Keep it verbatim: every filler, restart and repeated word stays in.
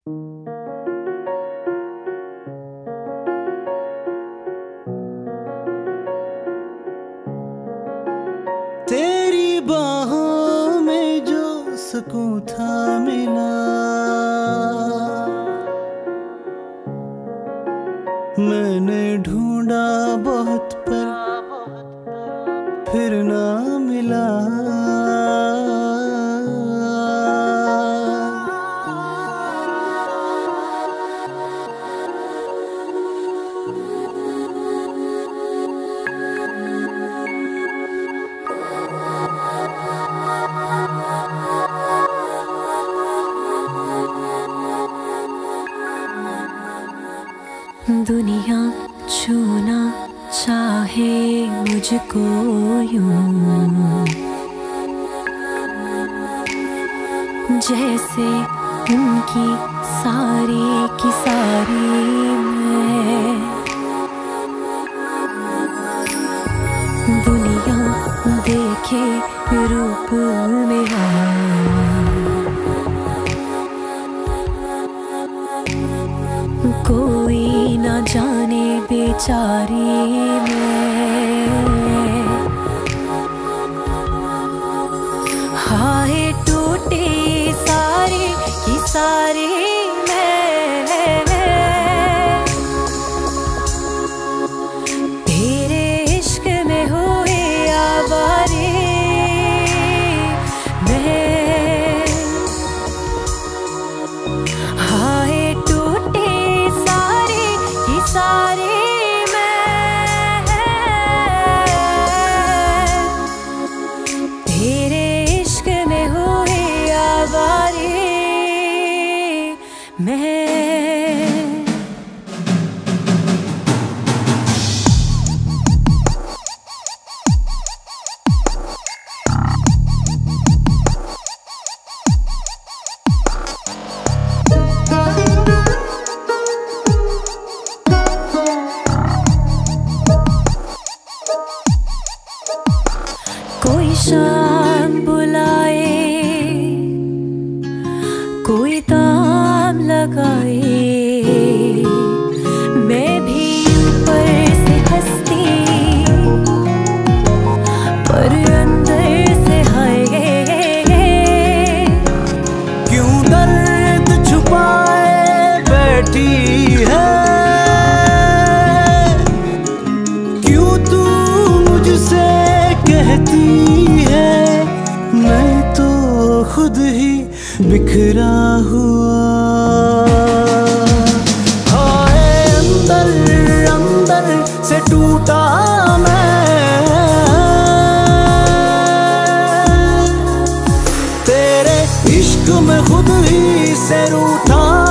तेरी बाहों में जो सुकून था मिला, मैंने ढूंढा बहुत पर फिर ना मिला। दुनिया छूना चाहे मुझको यूं, जैसे उनकी सारी की सारी मैं। दुनिया देखे रूप मेरा, कोई ना जाने बेचारी मैं। हाय टूटे सारे की सारी मैं, तेरे इश्क में हुए आवारे मैं। हाय टूटे सारे मैं, तेरे इश्क में हुए आवारे मैं। कोई शाम बुलाए, कोई ताम लगाए, मैं भी ऊपर से हंसती पर अंदर से हाय। क्यों दर्द छुपाए बैठी है, क्यों तू मुझसे कहती है, मैं तो खुद ही बिखरा हुआ। हाय अंदर अंदर से टूटा मैं, तेरे इश्क में खुद ही से रूठा।